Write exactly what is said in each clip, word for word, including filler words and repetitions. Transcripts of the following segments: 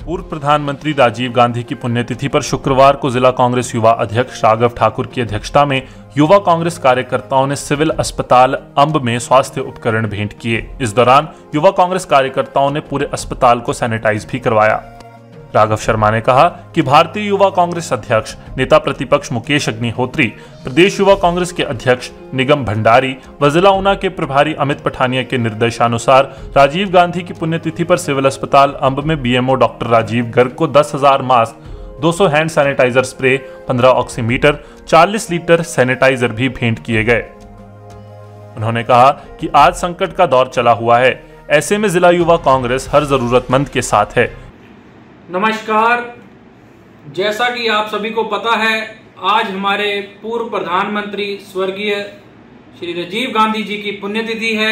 पूर्व प्रधानमंत्री राजीव गांधी की पुण्यतिथि पर शुक्रवार को जिला कांग्रेस युवा अध्यक्ष राघव ठाकुर की अध्यक्षता में युवा कांग्रेस कार्यकर्ताओं ने सिविल अस्पताल अंब में स्वास्थ्य उपकरण भेंट किए। इस दौरान युवा कांग्रेस कार्यकर्ताओं ने पूरे अस्पताल को सैनिटाइज भी करवाया। राघव शर्मा ने कहा कि भारतीय युवा कांग्रेस अध्यक्ष नेता प्रतिपक्ष मुकेश अग्निहोत्री, प्रदेश युवा कांग्रेस के अध्यक्ष निगम भंडारी व जिला ऊना के प्रभारी अमित पठानिया के निर्देशानुसार राजीव गांधी की पुण्यतिथि पर सिविल अस्पताल अंब में बीएमओ डॉक्टर राजीव गर्ग को दस हजार मास्क, दो सौ हैंड सैनिटाइजर स्प्रे, पंद्रह ऑक्सीमीटर, चालीस लीटर सैनिटाइजर भी भेंट किए गए। उन्होंने कहा कि आज संकट का दौर चला हुआ है, ऐसे में जिला युवा कांग्रेस हर जरूरतमंद के साथ है। नमस्कार। जैसा कि आप सभी को पता है, आज हमारे पूर्व प्रधानमंत्री स्वर्गीय श्री राजीव गांधी जी की पुण्यतिथि है।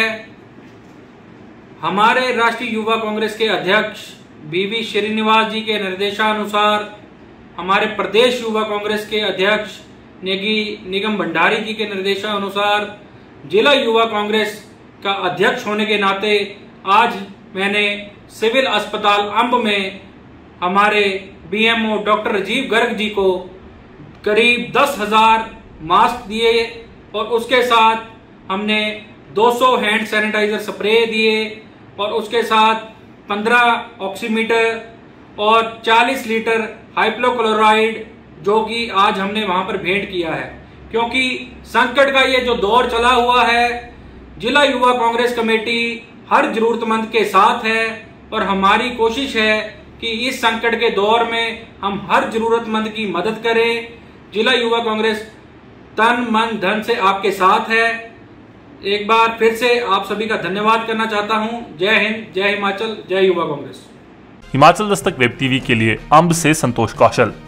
हमारे राष्ट्रीय युवा कांग्रेस के अध्यक्ष बीवी श्रीनिवास जी के निर्देशानुसार हमारे प्रदेश युवा कांग्रेस के अध्यक्ष नेगी निगम भंडारी जी के निर्देशानुसार जिला युवा कांग्रेस का अध्यक्ष होने के नाते आज मैंने सिविल अस्पताल अंब में हमारे बीएमओ डॉक्टर राजीव गर्ग जी को करीब दस हजार मास्क दिए और उसके साथ हमने दो सौ हैंड सैनिटाइजर स्प्रे दिए और उसके साथ पंद्रह ऑक्सीमीटर और चालीस लीटर हाइपोक्लोराइड जो कि आज हमने वहां पर भेंट किया है। क्योंकि संकट का ये जो दौर चला हुआ है, जिला युवा कांग्रेस कमेटी हर जरूरतमंद के साथ है और हमारी कोशिश है कि इस संकट के दौर में हम हर जरूरतमंद की मदद करें। जिला युवा कांग्रेस तन मन धन से आपके साथ है। एक बार फिर से आप सभी का धन्यवाद करना चाहता हूं। जय हिंद, जय हिमाचल, जय युवा कांग्रेस। हिमाचल दस्तक वेब टीवी के लिए अंब से संतोष कौशल।